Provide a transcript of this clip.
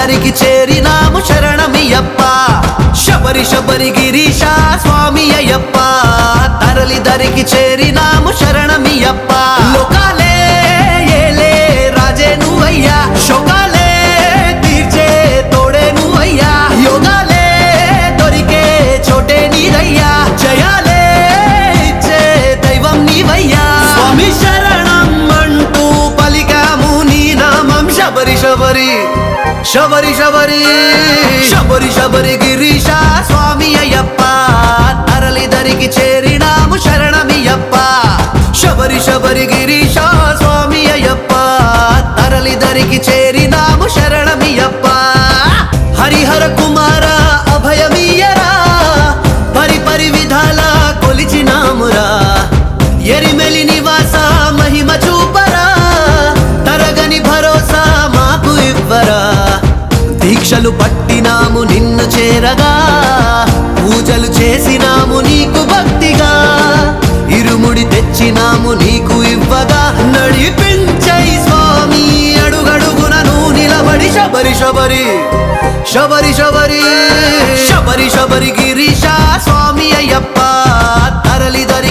దరికి చేరినాము శరణమయ్యప్ప శబరి శబరి గిరీశ స్వామి అయ్యప్ప తరలి దరికి చేరినాము శరణమయ్యప్ప లోకాలే ఏలే రాజే నువ్వయ్యా శోకాలే తీర్చే తోడే నువ్వయ్యా యోగాలే దొరికే చోటే నీదయ్యా జయాలే ఇచ్చే దైవం నీవయ్యా స్వామి శరణం అంటూ పలికాము నీ నామం శబరి శబరి శబరి శబరి శబరి శబరి గిరీశ స్వామి అయ్యప్ప తరలి దరికి చేరినాము శరణమయ్యప్ప శబరి శబరి గిరీశ స్వామి అయ్యప్ప తరలి దరికి చేరినాము శరణమయ్యప్ప హరిహర కుమార అభయమీయరా పరి పరి విధాల కొలిచినామురా ఎరిమెలి నివాస మహిమ చూపరా తరగని భరోసా మాకు ఇవ్వరా దీక్షలు పట్టినాము నిన్ను చేరగా పూజలు చేసినాము నీకు భక్తిగా ఇరుముడి తెచ్చినాము నీకు ఇవ్వగా నడిపించై స్వామి అడుగడుగునను నిలబడి శబరి శబరి శబరి శబరి శబరి శబరి గిరీశ స్వామి అయ్యప్ప తరలి దరి